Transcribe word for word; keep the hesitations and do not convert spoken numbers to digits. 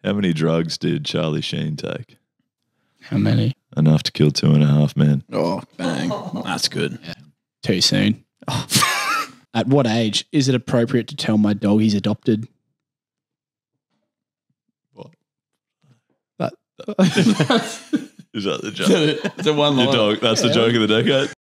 How many drugs did Charlie Sheen take? How many? Enough to kill two and a half men. Oh, bang. That's good. Yeah. Too soon. At what age is it appropriate to tell my dog he's adopted? What? That. Is that the joke? It's a one Your line. dog. That's the joke of the decade.